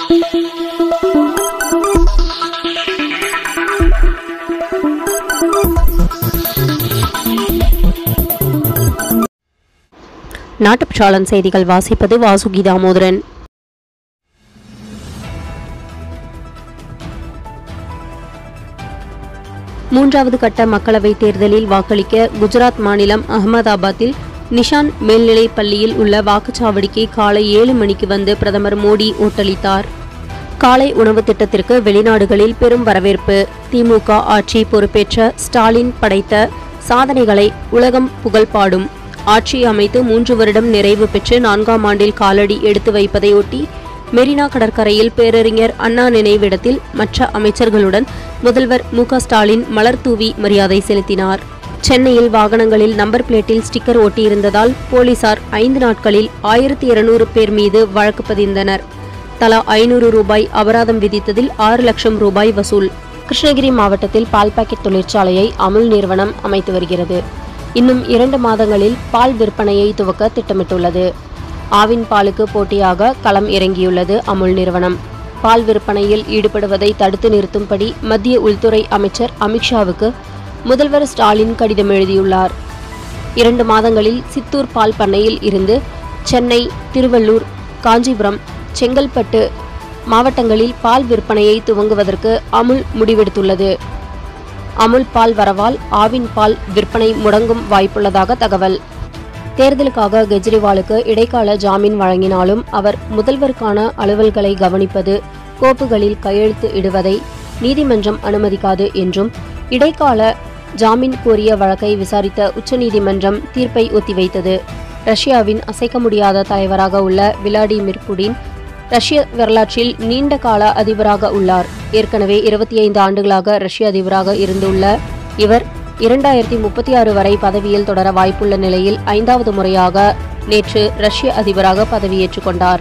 நாட்டுப்பற்றாளன் செய்திகள் வாசிப்பது வாசுகி தாமோதரன். மூன்றாவது கட்ட மக்களவைத் தேர்தலில் வாக்களிக்க குஜராத் மாநிலம் அகமதாபாத்தில் நிஷான் மேல்நிலைப் பள்ளியில் உள்ள வாக்குச்சாவடிக்கு காலை 7 மணிக்கு வந்து பிரதமர் மோடி ஓட்டளித்தார். காலை உணவு திட்டத்திற்கு வெளிநாடுகளில் பெரும் வரவேற்பு. திமுக ஆட்சி பொறுப்பேற்ற ஸ்டாலின் படைத்த சாதனைகளை உலகம் புகழ்பாடும். ஆட்சி அமைத்து 3 வருடம் நிறைவு பெற்று 4ஆம் ஆண்டில் காலடி எடுத்து வைப்பதையொட்டி மெரினா கடற்கரையில் பேரறிஞர் அண்ணா நினைவிடத்தில் மற்ற அமைச்சர்களுடன் முதல்வர் மு.க. ஸ்டாலின் மலர் தூவி மரியாதை செலுத்தினார். சென்னையில் வாகனங்களில் நம்பர் பிளேட்டில் ஸ்டிக்கர் ஒட்டியிருந்ததால் போலீசார் 5 நாட்களில் 1200 பேர் மீது வழக்கு பதிந்தனர். தலா 500 ரூபாய் அபராதம் விதித்ததில் 6 லட்சம் ரூபாய் வசூல். கிருஷ்ணகிரி மாவட்டத்தில் பால் பாக்கெட் தொழிற்சாலையை அமுல் நிறுவனம் அமைத்து வருகிறது. இன்னும் 2 மாதங்களில் பால் விற்பனையை துவக்க திட்டமிட்டுள்ளது. ஆவின் பாலுக்கு போட்டியாக களம் இறங்கியுள்ளது அமுல் நிறுவனம். பால் விற்பனையில் ஈடுபடுவதை தடுத்து நிறுத்தும்படி மத்திய உள்துறை அமைச்சர் அமித்ஷாவுக்கு முதல்வர் ஸ்டாலின் கடிதம் எழுதியுள்ளார். 2 மாதங்களில் சித்தூர் பால் பண்ணையில் இருந்து சென்னை, திருவள்ளூர், காஞ்சிபுரம், செங்கல்பட்டு மாவட்டங்களில் பால் விற்பனையை துவங்குவதற்கு அமுல் முடிவெடுத்துள்ளது. அமுல் பால் வரவால் ஆவின் பால் விற்பனை முடங்கும் வாய்ப்புள்ளதாக தகவல். தேர்தலுக்காக கெஜ்ரிவாலுக்கு இடைக்கால ஜாமீன் வழங்கினாலும் அவர் முதல்வருக்கான அலுவல்களை கவனிப்பது, கோப்புகளில் கையெழுத்து இடுவதை நீதிமன்றம் அனுமதிக்காது என்றும் இடைக்கால ஜாமீன் கோரிய வழக்கை விசாரித்த உச்சநீதிமன்றம் தீர்ப்பை ஒத்திவைத்தது. ரஷ்யாவின் அசைக்க முடியாத தலைவராக உள்ள விளாடிமிர் புடின் ரஷ்ய வரலாற்றில் நீண்ட கால அதிபராக உள்ளார். ஏற்கனவே 25 ஆண்டுகளாக ரஷ்ய அதிபராக இருந்துள்ள இவர் 2036 வரை பதவியில் தொடர வாய்ப்புள்ள நிலையில் 5வது முறையாக நேற்று ரஷ்ய அதிபராக பதவியேற்றுக் கொண்டார்.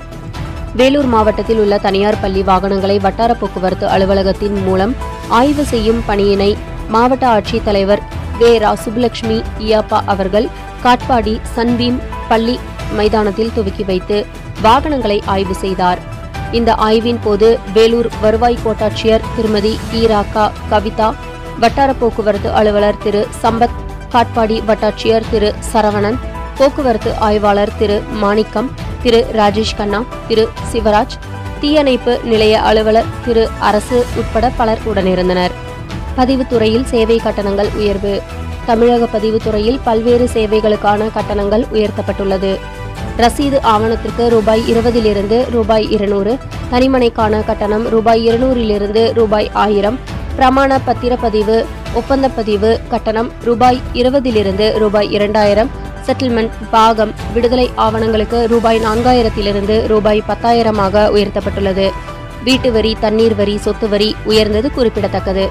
வேலூர் மாவட்டத்தில் உள்ள தனியார் பள்ளி வாகனங்களை வட்டார போக்குவரத்து அலுவலகத்தின் மூலம் ஆய்வு செய்யும் பணியினை மாவட்ட ஆட்சித் தலைவர் வே.ரா. சுப்புலட்சுமி இயாப்பா அவர்கள் காட்பாடி சன்பீம் பள்ளி மைதானத்தில் துவக்கி வைத்து வாகனங்களை ஆய்வு செய்தார். இந்த ஆய்வின் போது வேலூர் வருவாய் கோட்டாட்சியர் திருமதி ஈராக்கா கவிதா, வட்டார போக்குவரத்து அலுவலர் திரு சம்பத், காட்பாடி வட்டாட்சியர் திரு சரவணன், போக்குவரத்து ஆய்வாளர் திரு மாணிக்கம், திரு ராஜேஷ் கண்ணா, திரு சிவராஜ், தீயணைப்பு நிலைய அலுவலர் திரு அரசு உட்பட பலர் உடனிருந்தனர். பதிவுத்துறையில் சேவை கட்டணங்கள் உயர்வு. தமிழக பதிவுத்துறையில் பல்வேறு சேவைகளுக்கான கட்டணங்கள் உயர்த்தப்பட்டுள்ளது. ரசீது ஆவணத்திற்கு ரூபாய் 20 ரூபாய் 200, தனிமனைக்கான கட்டணம் ரூபாய் 200 ரூபாய் 1000, பிரமாண பத்திரப்பதிவு ஒப்பந்தப்பதிவு கட்டணம் ரூபாய் 20 ரூபாய் 2000, செட்டில்மெண்ட், பாகம், விடுதலை ஆவணங்களுக்கு ரூபாய் 4000 ரூபாய் 10,000 உயர்த்தப்பட்டுள்ளது. வீட்டு வரி, தண்ணீர் வரி, சொத்து வரி உயர்ந்தது குறிப்பிடத்தக்கது.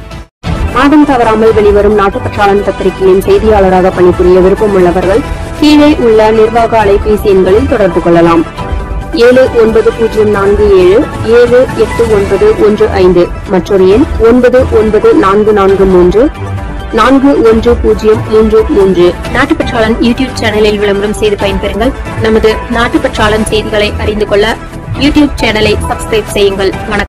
மாதம் தவறாமல் வெளிவரும் நாட்டுப்பற்றாளன் பத்திரிகையின் செய்தியாளராக பணிபுரிய விருப்பம் உள்ளவர்கள் கீழே உள்ள நிர்வாக அலைபேசி எண்களில் தொடர்பு கொள்ளலாம். 790477 78915, மற்றொரு எண் 994434 410033. நாட்டுப்பற்றாளன் யூடியூப் சேனலில் விளம்பரம் செய்து பயன்பெறுங்கள். நமது நாட்டுப்பற்றாளன் செய்திகளை அறிந்து கொள்ள யூடியூப் சேனலை சப்ஸ்கிரைப் செய்யுங்கள். வணக்கம்.